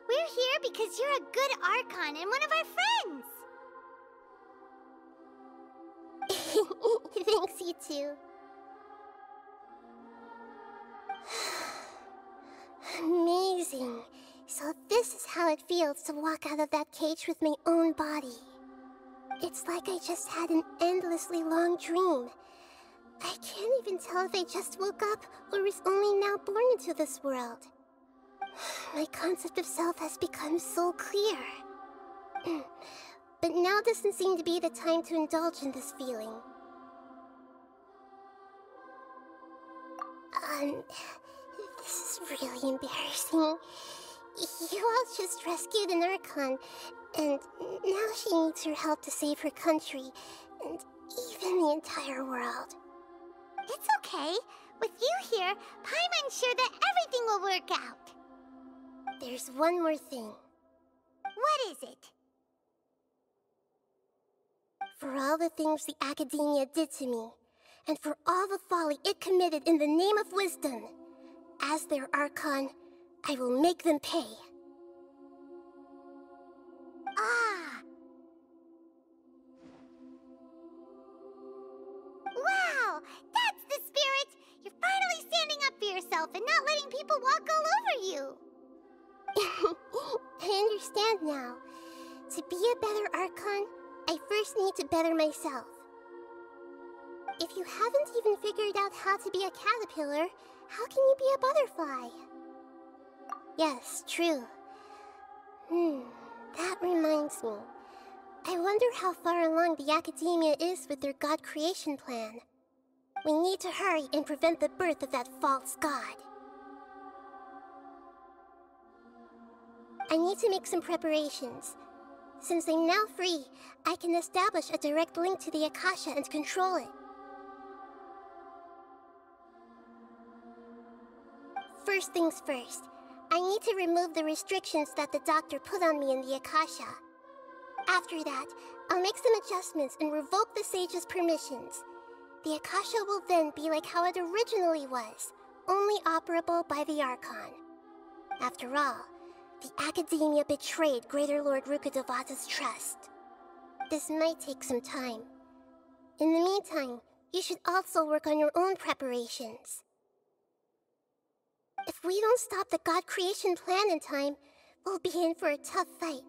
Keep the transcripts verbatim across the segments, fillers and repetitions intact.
We're here because you're a good Archon and one of our friends. Thanks, you too. Amazing. So this is how it feels to walk out of that cage with my own body. It's like I just had an endlessly long dream. I can't even tell if I just woke up or was only now born into this world. My concept of self has become so clear. But now doesn't seem to be the time to indulge in this feeling. Um, this is really embarrassing. You all just rescued an Archon, and now she needs your help to save her country, and even the entire world. It's okay. With you here, Paimon's sure that everything will work out. There's one more thing. What is it? For all the things the Academia did to me, and for all the folly it committed in the name of wisdom, as their Archon, I will make them pay. Ah! Wow! That's the spirit! You're finally standing up for yourself and not letting people walk all over you! I understand now. To be a better Archon, I first need to better myself. If you haven't even figured out how to be a caterpillar, how can you be a butterfly? Yes, true. Hmm, that reminds me. I wonder how far along the Academia is with their god creation plan. We need to hurry and prevent the birth of that false god. I need to make some preparations. Since I'm now free, I can establish a direct link to the Akasha and control it. First things first, I need to remove the restrictions that the doctor put on me in the Akasha. After that, I'll make some adjustments and revoke the sage's permissions. The Akasha will then be like how it originally was, only operable by the Archon. After all, the Academia betrayed Greater Lord Rukkhadevata's trust. This might take some time. In the meantime, you should also work on your own preparations. If we don't stop the god creation plan in time, we'll be in for a tough fight.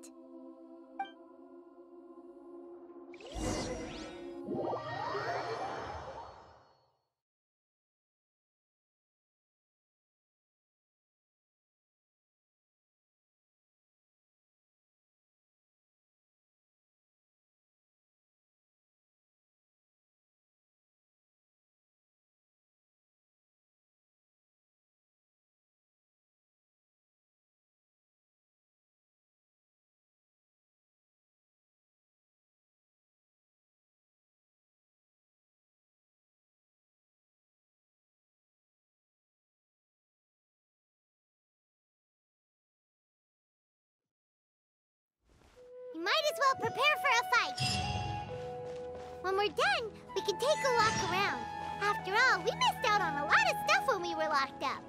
You might as well prepare for a fight. When we're done, we can take a walk around. After all, we missed out on a lot of stuff when we were locked up.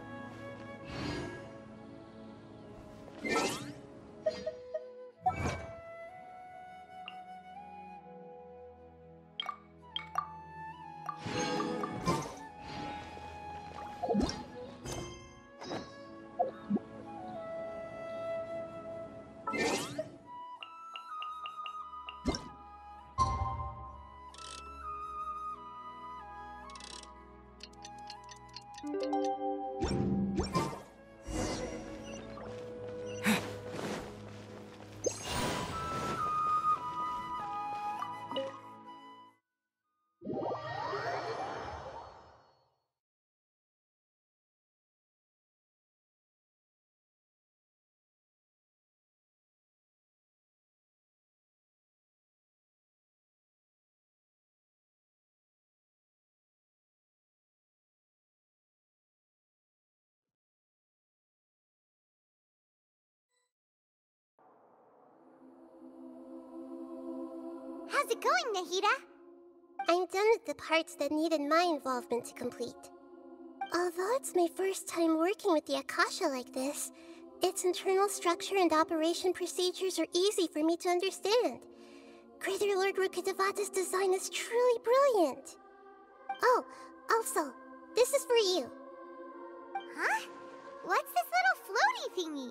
How's it going, Nahida? I'm done with the parts that needed my involvement to complete. Although it's my first time working with the Akasha like this, Its internal structure and operation procedures are easy for me to understand. Greater Lord Rukkhadevata's design is truly brilliant. Oh, also, this is for you. Huh? What's this little floaty thingy?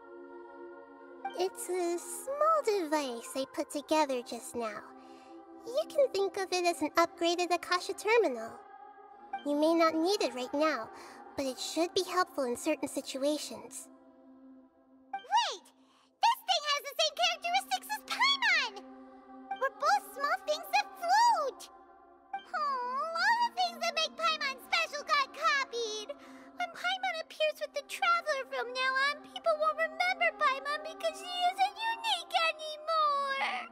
It's a small device I put together just now. You can think of it as an upgraded Akasha terminal. You may not need it right now, but it should be helpful in certain situations. Wait! This thing has the same characteristics as Paimon! We're both small things that float! Oh, all the things that make Paimon special got copied! When Paimon appears with the Traveler from now on, people won't remember Paimon because she isn't unique anymore!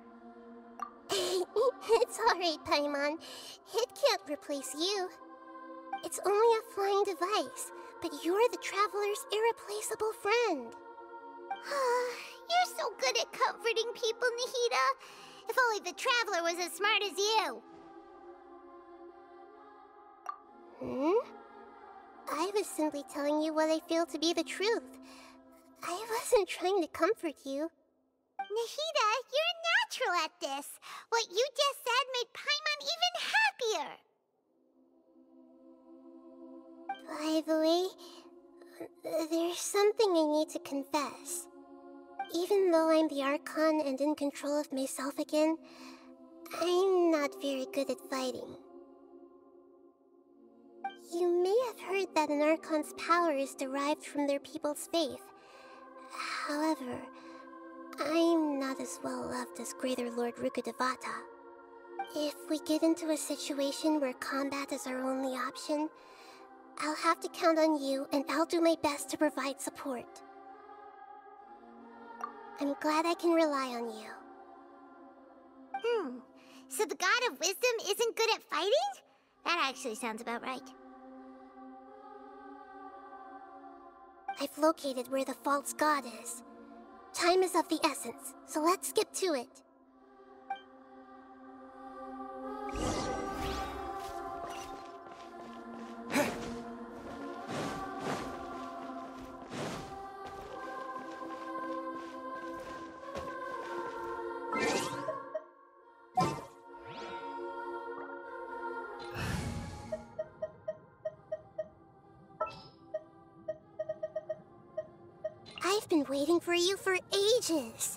It's alright, Paimon. It can't replace you. It's only a flying device, but you're the Traveler's irreplaceable friend. You're so good at comforting people, Nahida. If only the Traveler was as smart as you. Hmm? I was simply telling you what I feel to be the truth. I wasn't trying to comfort you. Nahida, you're natural at this. What you just said made Paimon even happier. By the way, there's something I need to confess. Even though I'm the Archon and in control of myself again, I'm not very good at fighting. You may have heard that an Archon's power is derived from their people's faith. However, I'm not as well loved as Greater Lord Rukkhadevata. If we get into a situation where combat is our only option, I'll have to count on you, and I'll do my best to provide support. I'm glad I can rely on you. Hmm. So the God of Wisdom isn't good at fighting? That actually sounds about right. I've located where the false god is. Time is of the essence, so let's skip to it. I've been waiting for you for ages.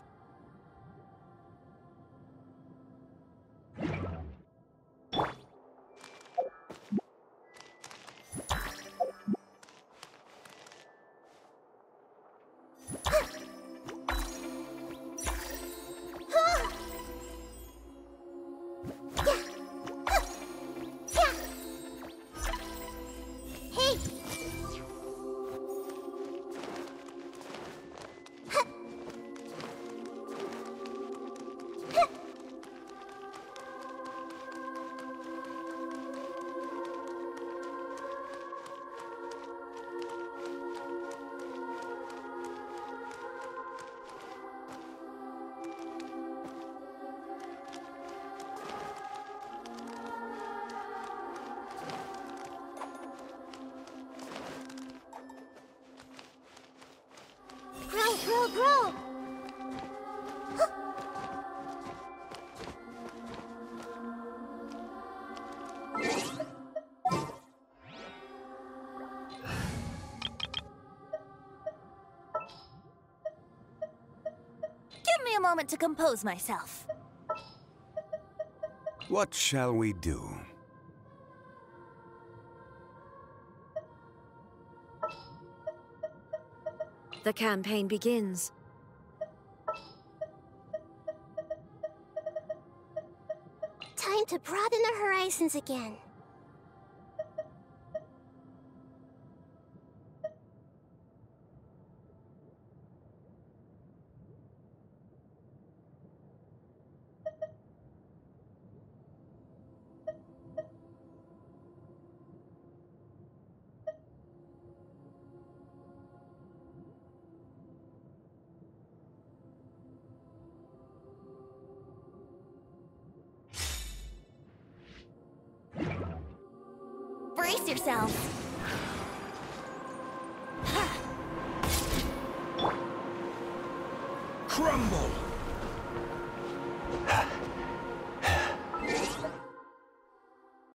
Bro, bro! Give me a moment to compose myself. What shall we do? The campaign begins. Time to broaden our horizons again. Brace yourselves.